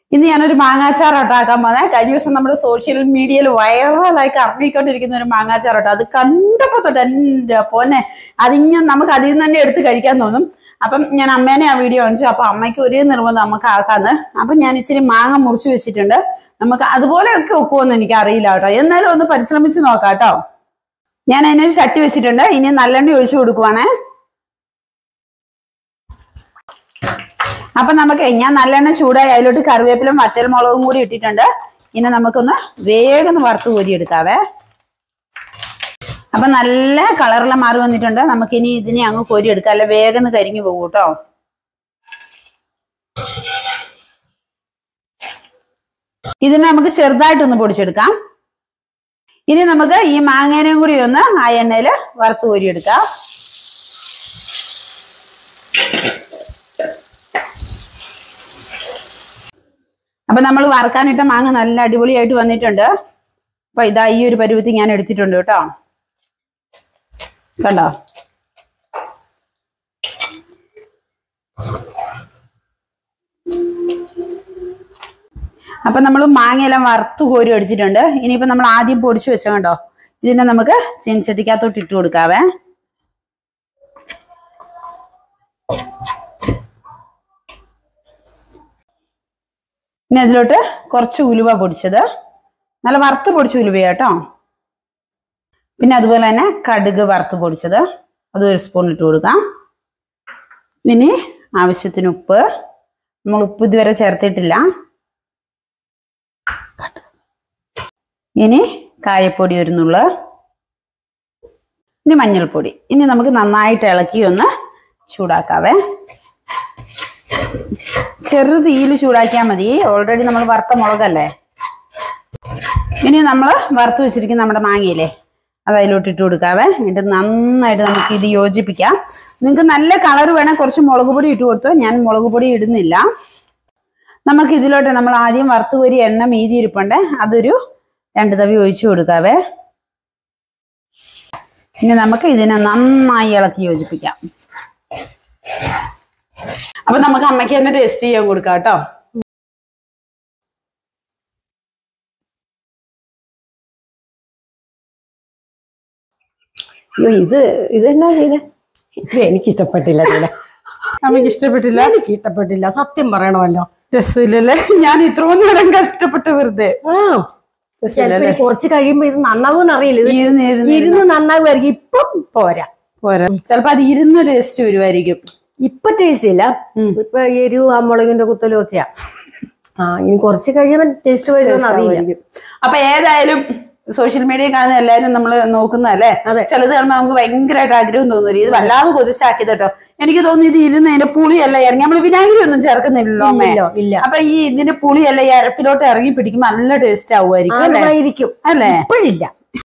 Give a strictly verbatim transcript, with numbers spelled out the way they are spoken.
ഇന്ന് ഞാനൊരു മാങ്ങാച്ചാറോട്ടാക്കാൻ പോന്നെ. കഴിഞ്ഞ ദിവസം നമ്മുടെ സോഷ്യൽ മീഡിയയിൽ വൈറലായി കറങ്ങിക്കൊണ്ടിരിക്കുന്ന ഒരു മാങ്ങാച്ചാറോട്ട. അത് കണ്ടപ്പോ തൊട്ട് എന്റെ പോന്നെ അതിങ്ങനെ നമുക്ക് അതിൽ നിന്ന് തന്നെ എടുത്ത് കഴിക്കാൻ തോന്നും. അപ്പം ഞാൻ അമ്മേനെ ആ വീഡിയോ കാണിച്ചു. അപ്പൊ അമ്മയ്ക്ക് ഒരേ നിർബന്ധം നമുക്ക് ആക്കാന്ന്. അപ്പൊ ഞാൻ ഇച്ചിരി മാങ്ങ മുറിച്ച് വെച്ചിട്ടുണ്ട്. നമുക്ക് അതുപോലെയൊക്കെ വെക്കുമെന്ന് എനിക്ക് അറിയില്ല കേട്ടോ. എന്നാലും ഒന്ന് പരിശ്രമിച്ച് നോക്കാം കേട്ടോ. ഞാൻ അതിനൊരു ചട്ടി വെച്ചിട്ടുണ്ട്. ഇനി നല്ലെണ്ണ ഒഴിച്ചു കൊടുക്കുവാണേ. അപ്പൊ നമുക്ക് ഞാൻ നല്ലെണ്ണ ചൂടായി അതിലോട്ട് കറിവേപ്പിലും വറ്റൽമുളകും കൂടി ഇട്ടിട്ടുണ്ട്. ഇനി നമുക്കൊന്ന് വേഗം വറുത്ത് കോരിയെടുക്കാവേ. അപ്പൊ നല്ല കളറെല്ലാം മാറി വന്നിട്ടുണ്ട്. നമുക്കിനി ഇതിനെ അങ്ങ് കോരിയെടുക്കാം, അല്ല വേഗം കരിഞ്ഞു പോകും കേട്ടോ. ഇതിനെ നമുക്ക് ചെറുതായിട്ടൊന്ന് പൊടിച്ചെടുക്കാം. ഇനി നമുക്ക് ഈ മാങ്ങേനെയും കൂടി ഒന്ന് ആ എണ്ണയിൽ വറുത്ത് കോരിയെടുക്കാം. അപ്പൊ നമ്മൾ വറുക്കാനിട്ട മാങ്ങ നല്ല അടിപൊളിയായിട്ട് വന്നിട്ടുണ്ട്. അപ്പൊ ഇതാ ഈ ഒരു പരുവത്തിൽ ഞാൻ എടുത്തിട്ടുണ്ട് കേട്ടോ. കണ്ടോ? അപ്പൊ നമ്മൾ മാങ്ങയെല്ലാം വറുത്ത് കോരി എടുത്തിട്ടുണ്ട്. ഇനിയിപ്പോ നമ്മൾ ആദ്യം പൊടിച്ചു വെച്ച കണ്ടോ, ഇതിനെ നമുക്ക് ചീനച്ചട്ടിക്കകത്തോട്ട് ഇട്ട് കൊടുക്കാവേ. ഇനി അതിലോട്ട് കുറച്ച് ഉലുവ പൊടിച്ചത്, നല്ല വറുത്ത് പൊടിച്ച ഉലുവ കേട്ടോ. പിന്നെ അതുപോലെ തന്നെ കടുക് വറുത്ത് പൊടിച്ചത്, അത് ഒരു സ്പൂൺ ഇട്ട് കൊടുക്കാം. ഇനി ആവശ്യത്തിന് ഉപ്പ്, നമ്മൾ ഉപ്പ് ഇതുവരെ ചേർത്തിട്ടില്ല. ഇനി കായപ്പൊടി ഒരു നുള്ള്, ഇനി മഞ്ഞൾപ്പൊടി. ഇനി നമുക്ക് നന്നായിട്ട് ഇളക്കി ഒന്ന് ചൂടാക്കാവേ. ചെറു തീയിൽ ചൂടാക്കിയാൽ മതി. ഓൾറെഡി നമ്മൾ വറുത്ത മുളകല്ലേ. ഇനി നമ്മൾ വറുത്ത് വെച്ചിരിക്കുന്ന നമ്മുടെ മാങ്ങയില്ലേ, അത് അതിലോട്ട് ഇട്ട് കൊടുക്കാവേ. എന്നിട്ട് നന്നായിട്ട് നമുക്ക് ഇത് യോജിപ്പിക്കാം. നിങ്ങൾക്ക് നല്ല കളർ വേണേൽ കുറച്ച് മുളക് പൊടി ഇട്ട് കൊടുത്തോ. ഞാൻ മുളക് പൊടി ഇടുന്നില്ല. നമുക്ക് ഇതിലോട്ട് നമ്മൾ ആദ്യം വറുത്ത് കോരി എണ്ണ മീതി ഇരിപ്പുണ്ട്, അതൊരു രണ്ട് തവി ഒഴിച്ചു കൊടുക്കാവേ. ഇനി നമുക്ക് ഇതിനെ നന്നായി ഇളക്കി യോജിപ്പിക്കാം. അപ്പൊ നമുക്ക് അമ്മയ്ക്ക് തന്നെ ടേസ്റ്റ് ചെയ്യാൻ കൊടുക്കാം കേട്ടോ. അയ്യോ, ഇത് ഇതെന്നാ ചെയ്തേ? ഇത് എനിക്ക് ഇഷ്ടപ്പെട്ടില്ല. ചെയ്തേ അമ്മയ്ക്ക് ഇഷ്ടപ്പെട്ടില്ല? എനിക്ക് ഇഷ്ടപ്പെട്ടില്ല, സത്യം പറയണമല്ലോ. രസമില്ലല്ലേ? ഞാൻ ഇത്രയും നേരം കഷ്ടപ്പെട്ട് വെറുതെ. കുറച്ച് കഴിയുമ്പോ ഇത് നന്നാവൂന്ന് അറിയില്ല. ഇരുന്ന് നന്നാവുമായിരിക്കും. ഇപ്പം പോരാ പോരാ ചിലപ്പോ അത് ഇരുന്ന് ടേസ്റ്റ് വരുമായിരിക്കും. ഇപ്പൊ ടേസ്റ്റ് ഇല്ല. ഇപ്പൊ എരിവ് ആ മുളകിന്റെ കുത്തലും ഒക്കെയാ. ആ ഇനി കുറച്ച് കഴിയുമ്പോൾ ടേസ്റ്റ് വരുമെന്ന് അറിയില്ല. അപ്പൊ ഏതായാലും സോഷ്യൽ മീഡിയ കാണുന്ന എല്ലാവരും നമ്മൾ നോക്കുന്നതല്ലേ. ചിലത് കാണുമ്പോൾ നമുക്ക് ഭയങ്കരമായിട്ട് ആഗ്രഹം തോന്നുന്നു. ഇത് വല്ലാതെ കൊതിച്ചാക്കിയത് കേട്ടോ. എനിക്ക് തോന്നുന്നു ഇത് ഇരുന്ന് അതിന്റെ പുളിയല്ല ഇറങ്ങി, നമ്മള് വിനാഗിരി ഒന്നും ചേർക്കുന്നില്ലല്ലോ അമ്മേ. അപ്പൊ ഈ ഇതിന്റെ പുളിയല്ല ഈ അരപ്പിലോട്ട് ഇറങ്ങി പിടിക്കുമ്പോ നല്ല ടേസ്റ്റ് ആവുമായിരിക്കും അല്ലേ? അല്ലേ? ഇപ്പോഴില്ല,